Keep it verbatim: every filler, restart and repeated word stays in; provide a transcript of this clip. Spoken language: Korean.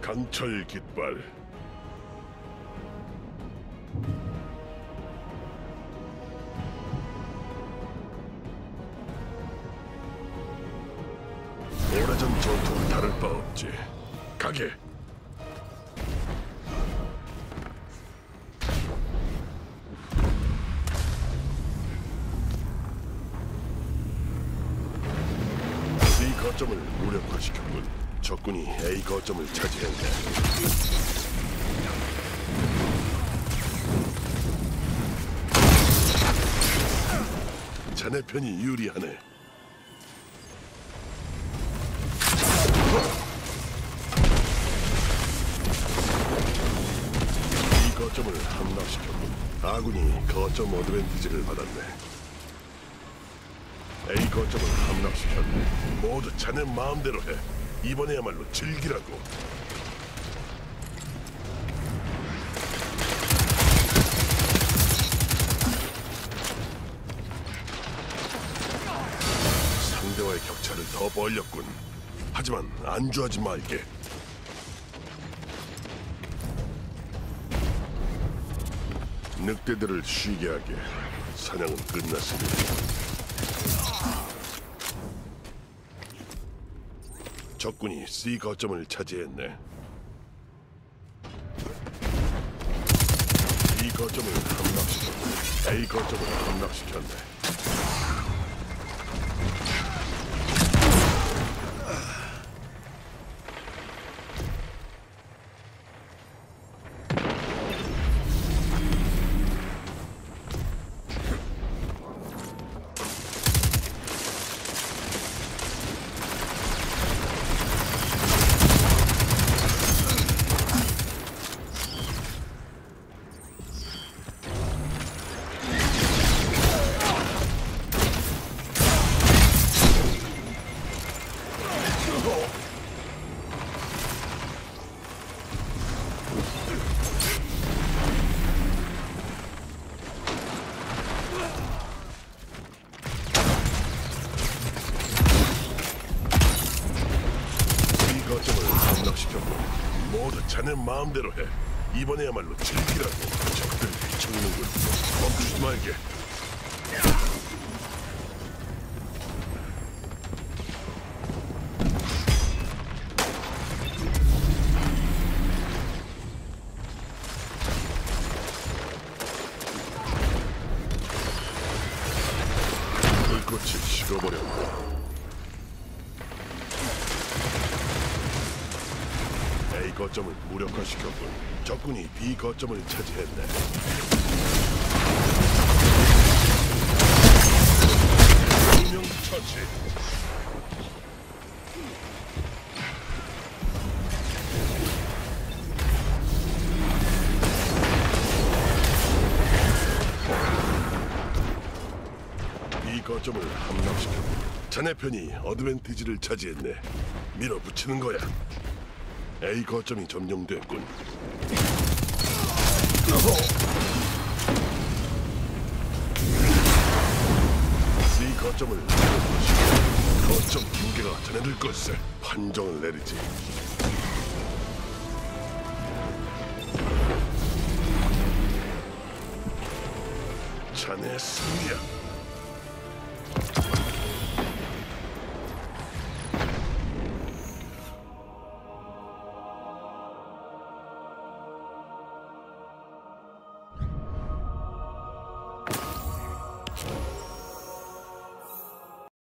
강철 깃발. 오래전 전투와 다를 바 없지. 가게. B 거점을 무력화시켰군. 적군이 A 거점을 차지했네. 자네 편이 유리하네. 이 거점을 함락시켰군. 아군이 거점 어드밴티지를 받았네. A 거점을 함락시켰네. 모두 자네 마음대로 해. 이번에야말로 즐기라고. 상대와의 격차를 더 벌렸군. 하지만 안주하지 말게. 늑대들을 쉬게 하게. 사냥은 끝났으니. 적군이 C 거점을 차지했네. B 거점을 함락시켰네. A 거점을 함락시켰네. 모두 자네 마음대로 해. 이번에야말로 즐기라고. 적들 뒤쫓는군. 멈추지 말게. 불꽃이 식어버렸다. A 거점을 무력화시켰군. 적군이 B 거점을 차지했네. 두명 처치. B 거점을 함락시켰군. 자네 편이 어드밴티지를 차지했네. 밀어붙이는 거야. A 거점이 점령됐군. C 거점을 무력화시켜. 거점 두 개가 자네들 것을. 판정을 내리지. 자네 승리야.